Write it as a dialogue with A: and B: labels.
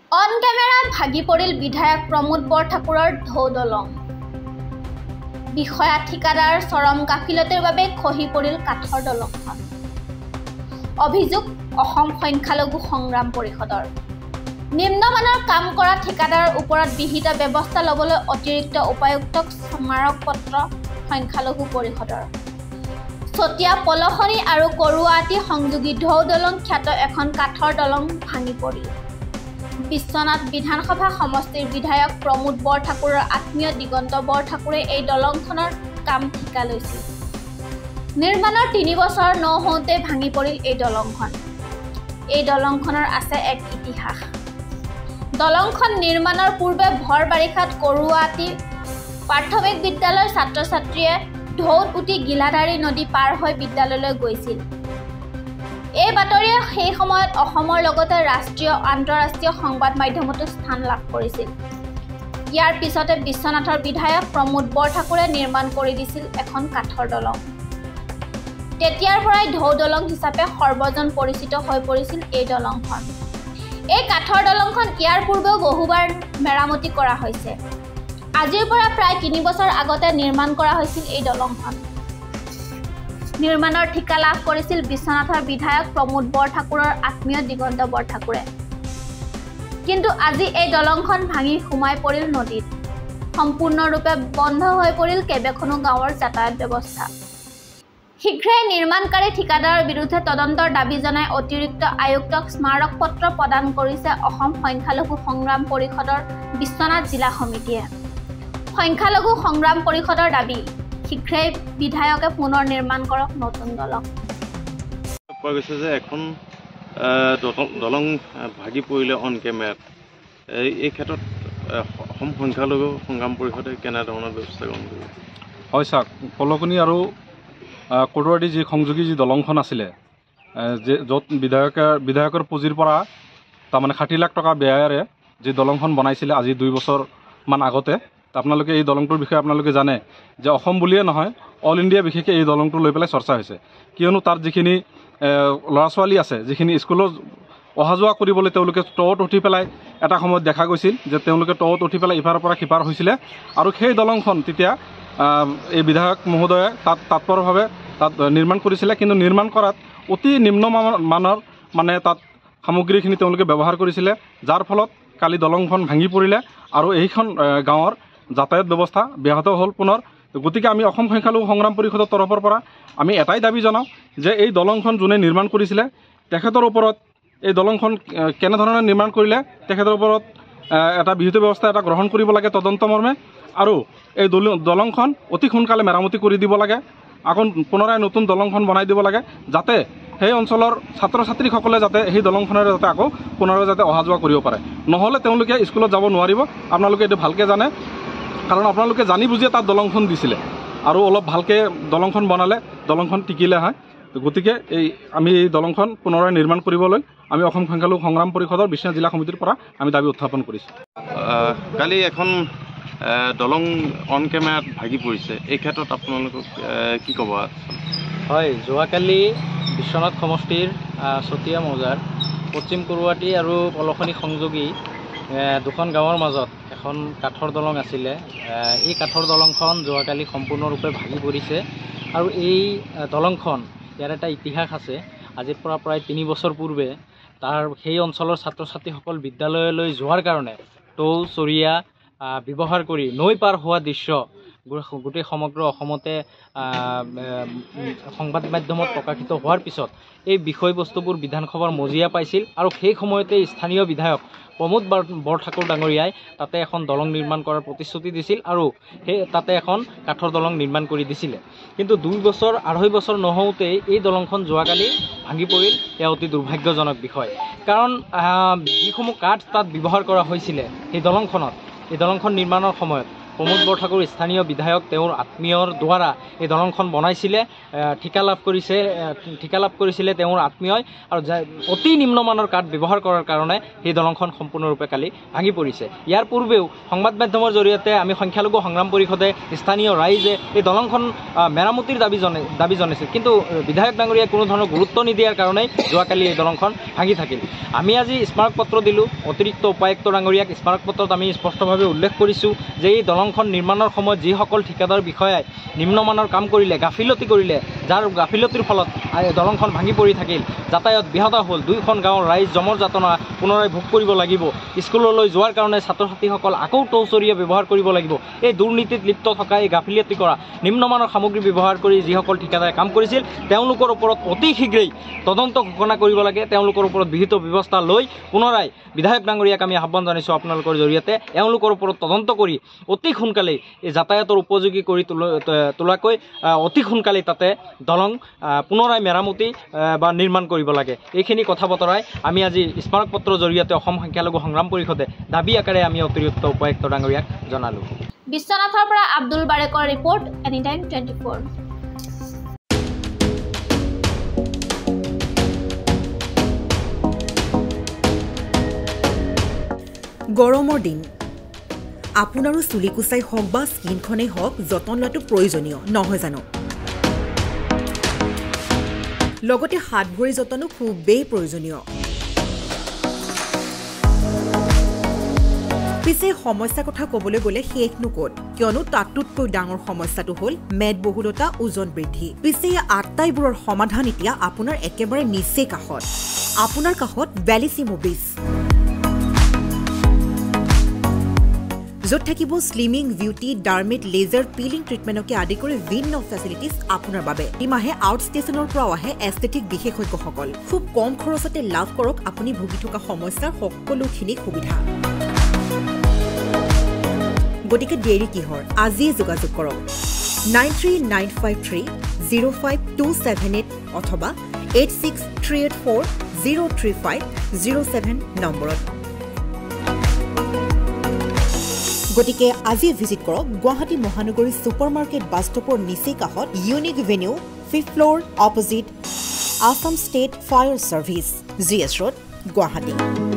A: On কেমেৰাত ভাগি পৰিল বিধায়ক প্ৰমোদ বৰঠাকুৰৰ ঢৌ দলং। বিষয়া ঠিকাদাৰ চৰম গাফিলতিৰ বাবে খহি পৰিল কাঠৰ দলংখন। অভিযোগ অসম সংখ্যালঘু সংগ্ৰাম পৰিষদৰ। নিম্নমানৰ কাম কৰা ঠিকাদাৰৰ ওপৰত বিহিত ব্যৱস্থা ল'বলৈ অতিৰিক্ত উপায়ুক্তক স্মাৰক পত্ৰ সংখ্যালঘু পৰিষদৰ। চতিয়া পলসনি আৰু কৰোৱাটী সংযোগী ঢৌ দলং খ্যাত এখন কাঠৰ দলং ভাঙি পৰিল। বিশ্বনাথ বিধানসভা সমষ্টিৰ বিধায়ক প্ৰমোদ বৰঠাকুৰৰ আত্মীয় দিগন্ত বৰঠাকুৰে এই দলংখনৰ কাম ঠিকা লৈছিল। নিৰ্মাণৰ ৩ বছৰ নহওঁতে ভাঙি পৰিল এই দলংখন। এই দলংখনৰ আছে এক ইতিহাস। দলংখন নিৰ্মাণৰ পূৰ্বে ভৰ বাৰিষাত কৰোৱাটী প্ৰাথমিক বিদ্যালয়ৰ ছাত্ৰ ছাত্ৰীয়ে ঢৌত উঠি গিলাধাৰী নদী পাৰ হৈ বিদ্যালয়লৈ গৈছিল। এই বাতৰিয়ে সেই সময়ত অসমৰ লগতে ৰাষ্ট্ৰীয় আন্তঃৰাষ্ট্ৰীয় সংবাদ মাধ্যমতো স্থান লাভ কৰিছিল। ইয়াৰ পিছতে বিশ্বনাথৰ বিধায়ক প্ৰমোদ বৰঠাকুৰে নিৰ্মাণ কৰি দিছিল এখন কাঠৰ দলং। তেতিয়াৰ পৰাই ঢৌ দলং হিচাপে সৰ্বজন পৰিচিত হৈ পৰিছিল এই দলংখন। এই কাঠৰ দলংখন ইয়াৰ পূৰ্বেও বহুবাৰ মেৰামতি কৰা হৈছে। আজিৰ পৰা প্ৰায় ৩ বছৰ আগতে নিৰ্মাণ কৰা হৈছিল এই দলংখন। নিৰ্মাণৰ ঠিকা লাভ কৰিছিল বিশ্বনাথৰ বিধায়ক প্ৰমোদ বৰঠাকুৰৰ আত্মীয় দিগন্ত বৰঠাকুৰে। কিন্তু আজি এই দলংখন ভাঙি সোমাই পৰিল নদীত। সম্পূৰ্ণৰূপে বন্ধ হৈ পৰিল কেইবাখনো গাঁৱৰ যাতায়াত ব্যৱস্থা। শীঘ্ৰে নিৰ্মাণকাৰী ঠিকাদাৰৰ বিৰুদ্ধে তদন্তৰ দাবী জনাই অতিৰিক্ত আয়ুক্তক স্মাৰক পত্ৰ প্ৰদান কৰিছে অসম সংখ্যালঘু সংগ্ৰাম পৰিষদৰ বিশ্বনাথ জিলা সমিতিয়ে। সংখ্যালঘু সংগ্ৰাম পৰিষদৰ দাবী, শীঘ্ৰেই বিধায়কে পুনৰ নিৰ্মাণ কৰক নতুন দলং।
B: পোৱা গৈছে যে এখন দলং ভাগি পৰিলে অন কেমেৰাত। এই ক্ষেত্ৰত অসম সংখ্যালঘু সংগ্ৰাম পৰিষদে কেনেধৰণৰ ব্যৱস্থা গ্ৰহণ কৰিব?
C: হয় চাওক, পলসনি আৰু কৰোৱাটী যি সংযোগী যি দলংখন আছিলে, য'ত বিধায়কৰ পুঁজিৰ পৰা তাৰমানে 60 লাখ টকা ব্যয়েৰে যি দলংখন বনাইছিলে আজি 2 বছৰমান আগতে। আপোনালোকে এই দলংটোৰ বিষয়ে আপোনালোকে জানে যে অসম বুলিয়ে নহয়, অল ইণ্ডিয়া বিশেষকৈ এই দলংটো লৈ পেলাই চৰ্চা হৈছে। কিয়নো তাত যিখিনি ল'ৰা ছোৱালী আছে, যিখিনি স্কুলত অহা যোৱা কৰিবলৈ তেওঁলোকে টত উঠি পেলাই এটা সময়ত দেখা গৈছিল যে তেওঁলোকে টত উঠি পেলাই ইপাৰৰ পৰা সিপাৰ হৈছিলে। আৰু সেই দলংখন তেতিয়া এই বিধায়ক মহোদয়ে তাৎপৰভাৱে তাত নিৰ্মাণ কৰিছিলে। কিন্তু নিৰ্মাণ কৰাত অতি নিম্নমানৰ মানে তাত সামগ্ৰীখিনি তেওঁলোকে ব্যৱহাৰ কৰিছিলে, যাৰ ফলত কালি দলংখন ভাঙি পৰিলে আৰু এইখন গাঁৱৰ যাতায়াত ব্যৱস্থা ব্যাহত হ'ল পুনৰ। গতিকে আমি অসম সংখ্যালঘু সংগ্ৰাম পৰিষদৰ তৰফৰ পৰা আমি এটাই দাবী জনাওঁ যে এই দলংখন যোনে নিৰ্মাণ কৰিছিলে তেখেতৰ ওপৰত, এই দলংখন কেনেধৰণে নিৰ্মাণ কৰিলে তেখেতৰ ওপৰত এটা বিহিত ব্যৱস্থা এটা গ্ৰহণ কৰিব লাগে তদন্ত মৰ্মে। আৰু এই দলংখন অতি সোনকালে মেৰামতি কৰি দিব লাগে, আকৌ পুনৰাই নতুন দলংখন বনাই দিব লাগে, যাতে সেই অঞ্চলৰ ছাত্ৰ ছাত্ৰীসকলে যাতে সেই দলংখনেৰে যাতে আকৌ পুনৰাই যাতে অহা যোৱা কৰিব পাৰে। নহ'লে তেওঁলোকে স্কুলত যাব নোৱাৰিব। আপোনালোকে এইটো ভালকৈ জানে, কাৰণ আপোনালোকে জানি বুজিয়ে তাত দলংখন দিছিলে। আৰু অলপ ভালকৈ দলংখন বনালে দলংখন টিকিলে হয়। গতিকে আমি এই দলংখন পুনৰাই নিৰ্মাণ কৰিবলৈ আমি অসম সংখ্যালঘু সংগ্ৰাম পৰিষদৰ বিশ্বনাথ জিলা সমিতিৰ পৰা আমি দাবী উত্থাপন কৰিছোঁ।
B: কালি এখন দলং অন কেমেৰাত ভাগি পৰিছে, এই ক্ষেত্ৰত আপোনালোকক কি ক'ব?
D: হয়, যোৱাকালি বিশ্বনাথ সমষ্টিৰ চতিয়া মৌজাৰ পশ্চিম কৰোৱাটী আৰু পলসনি সংযোগী দুখন গাঁৱৰ মাজত এখন কাঠৰ দলং আছিলে। এই কাঠৰ দলংখন যোৱাকালি সম্পূৰ্ণৰূপে ভাগি পৰিছে। আৰু এই দলংখন, ইয়াৰ এটা ইতিহাস আছে। আজিৰ পৰা প্ৰায় 3 বছৰ পূৰ্বে সেই অঞ্চলৰ ছাত্ৰ ছাত্ৰীসকল বিদ্যালয়লৈ যোৱাৰ কাৰণে টৌ চৰিয়া ব্যৱহাৰ কৰি নৈ পাৰ হোৱা দৃশ্য গোটেই সমগ্ৰ অসমতে সংবাদ মাধ্যমত প্ৰকাশিত হোৱাৰ পিছত এই বিষয়বস্তুবোৰ বিধানসভাৰ মজিয়া পাইছিল। আৰু সেই সময়তে স্থানীয় বিধায়ক প্ৰমোদ বৰঠাকুৰ ডাঙৰীয়াই তাতে এখন দলং নিৰ্মাণ কৰাৰ প্ৰতিশ্ৰুতি দিছিল আৰু তাতে এখন কাঠৰ দলং নিৰ্মাণ কৰি দিছিলে। কিন্তু 2-2.5 বছৰ নহওঁতেই এই দলংখন যোৱাকালি ভাঙি পৰিল। এয়া অতি দুৰ্ভাগ্যজনক বিষয়, কাৰণ যিসমূহ কাঠ তাত ব্যৱহাৰ কৰা হৈছিলে এই দলংখন নিৰ্মাণৰ সময়ত প্ৰমোদ বৰঠাকুৰ স্থানীয় বিধায়ক তেওঁৰ আত্মীয়ৰ দ্বাৰা এই দলংখন বনাইছিলে, ঠিকা লাভ কৰিছিলে তেওঁৰ আত্মীয়ই, আৰু অতি নিম্নমানৰ কাঠ ব্যৱহাৰ কৰাৰ কাৰণে সেই দলংখন সম্পূৰ্ণৰূপে কালি ভাঙি পৰিছে। ইয়াৰ পূৰ্বেও সংবাদ মাধ্যমৰ জৰিয়তে আমি সংখ্যালঘু সংগ্ৰাম পৰিষদে স্থানীয় ৰাইজে এই দলংখন মেৰামতিৰ দাবী জনাইছিল, কিন্তু বিধায়ক ডাঙৰীয়াই কোনো ধৰণৰ গুৰুত্ব নিদিয়াৰ কাৰণেই যোৱাকালি এই দলংখন ভাঙি থাকিল। আমি আজি স্মাৰক পত্ৰ দিলোঁ অতিৰিক্ত উপায়ুক্ত ডাঙৰীয়াক। স্মাৰক পত্ৰত আমি স্পষ্টভাৱে উল্লেখ কৰিছোঁ যে এই দলংখন নিৰ্মাণৰ সময়ত যিসকল ঠিকাদাৰ বিষয়াই নিম্নমানৰ কাম কৰিলে, গাফিলতি কৰিলে, যাৰ গাফিলতিৰ ফলত দলংখন ভাঙি পৰি থাকিল, যাতায়াত ব্যাহত হ'ল, 2খন গাঁৱৰ ৰাইজ জমৰ যাতনা পুনৰাই ভোগ কৰিব লাগিব, স্কুললৈ যোৱাৰ কাৰণে ছাত্ৰ ছাত্ৰীসকল আকৌ টৌচৰীয়া ব্যৱহাৰ কৰিব লাগিব। এই দুৰ্নীতিত লিপ্ত থকা, এই গাফিলতি কৰা, নিম্নমানৰ সামগ্ৰী ব্যৱহাৰ কৰি যিসকল ঠিকাদাৰে কাম কৰিছিল তেওঁলোকৰ ওপৰত অতি শীঘ্ৰেই তদন্ত ঘোষণা কৰিব লাগে। তেওঁলোকৰ ওপৰত বিহিত ব্যৱস্থা লৈ পুনৰাই বিধায়ক ডাঙৰীয়াক আমি আহ্বান জনাইছোঁ আপোনালোকৰ জৰিয়তে এওঁলোকৰ ওপৰত তদন্ত কৰি অতি সোনকালেই এই যাতায়াতৰ উপযোগী কৰি তোলাকৈ অতি সোনকালেই তাতে দলং পুনৰাই মেৰামতি বা নিৰ্মাণ কৰিব লাগে। এইখিনি কথা বতৰাই আমি আজি স্মাৰক পত্ৰৰ জৰিয়তে অসম সংখ্যালঘু সংগ্ৰাম পৰিষদে দাবী আকাৰে আমি অতিৰিক্ত উপায়ুক্ত ডাঙৰীয়াক জনালোঁ।
A: বিশ্বনাথৰ পৰা আব্দুল বাৰেকৰ ৰিপৰ্ট, এনিটাইম 24।
E: গৰমৰ দিন, আপোনাৰো চুলি কুচাই হওক বা স্কিনখনেই হওক যতন লোৱাটো প্ৰয়োজনীয় নহয় জানো? লগতে হাত ভৰি যতনো খুবেই প্ৰয়োজনীয়। পিছে সমস্যাৰ কথা ক'বলৈ গ'লে শেষনো ক'ত, কিয়নো তাতোতকৈ ডাঙৰ সমস্যাটো হ'ল মেদবহুলতা, ওজন বৃদ্ধি। পিছে এই আটাইবোৰৰ সমাধান এতিয়া আপোনাৰ একেবাৰে নিচেই কাষত, আপোনাৰ কাষত বেলিচিমো ব্লিচ, য'ত থাকিব স্লিমিং, বিউটি, ডাৰ্মেট, লেজাৰ, পিলিং ট্ৰিটমেণ্টকে আদি কৰি ভিন্ন ফেচিলিটিজ আপোনাৰ বাবে। ইমাহে আউট ষ্টেচনৰ পৰাও আহে এস্থেটিক বিশেষজ্ঞসকল। খুব কম খৰচতে লাভ কৰক আপুনি ভুগি থকা সমস্যাৰ সকলোখিনি সুবিধা। গতিকে দেৰি কিহৰ, আজিয়ে যোগাযোগ কৰক 9395305278 অথবা 8638403507 নম্বৰত। গতিকে আজি ভিজিট কৰক গুৱাহাটী মহানগৰী ছুপাৰ মাৰ্কেট বাছ ষ্টপৰ নিচেই কাষত, unique venue, 5th floor, opposite Assam state fire service, GS road, Guwahati.